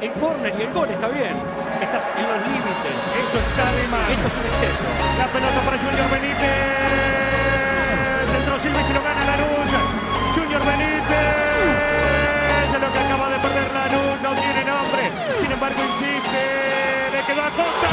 el córner y el gol está bien. Estás en los límites. Eso está de más. Esto es un exceso. La pelota para Junior Benítez. Entró Silva y se lo gana Lanús. Junior Benítez. Es lo que acaba de perder Lanús. No tiene nombre. Sin embargo, insiste. Le quedó a Costa.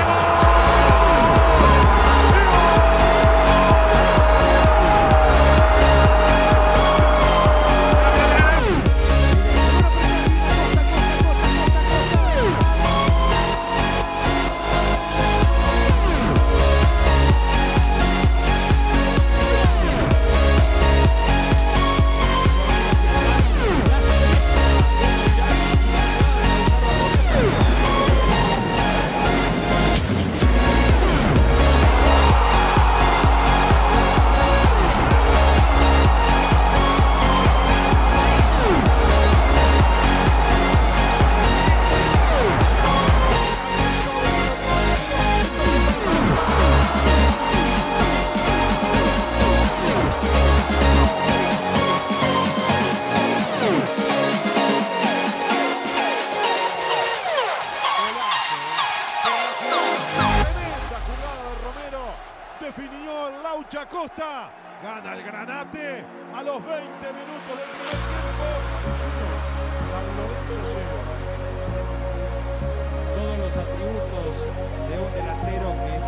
Definió Laucha Costa. Gana el Granate a los 20 minutos del primer tiempo. San Lorenzo 0. Todos los atributos de un delantero que